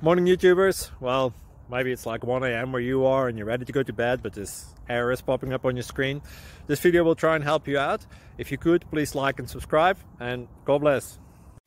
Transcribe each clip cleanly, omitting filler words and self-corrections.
Morning YouTubers. Well, maybe it's like 1 a.m. where you are and you're ready to go to bed, but this error is popping up on your screen. This video will try and help you out. If you could, please like and subscribe, and God bless.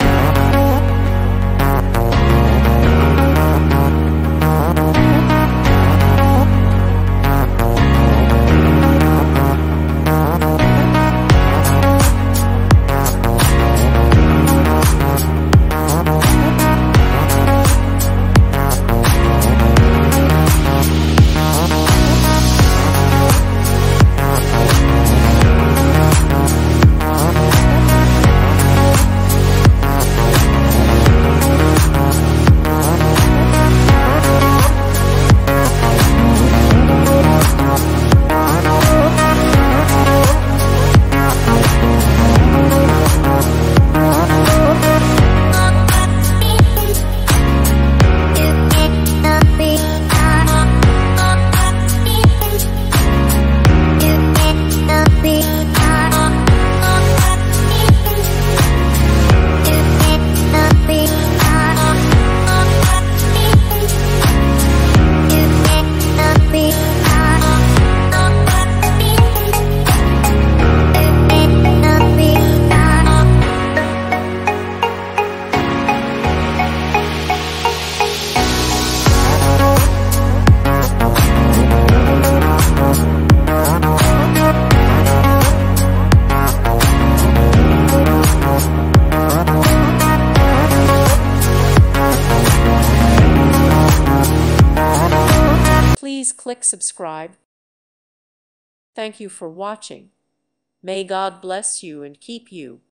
Please click subscribe. Thank you for watching. May God bless you and keep you.